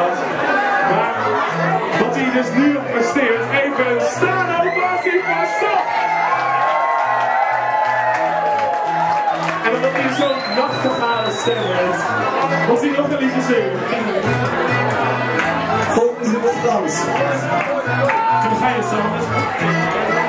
was. Maar wat hij dus nu nog presteert, even een staande ovatie voor Stop! En omdat hij zo'n nachtegale stem heeft, moet hij nog een liedje zingen. Volgende is in het Frans. Toen ga je zo.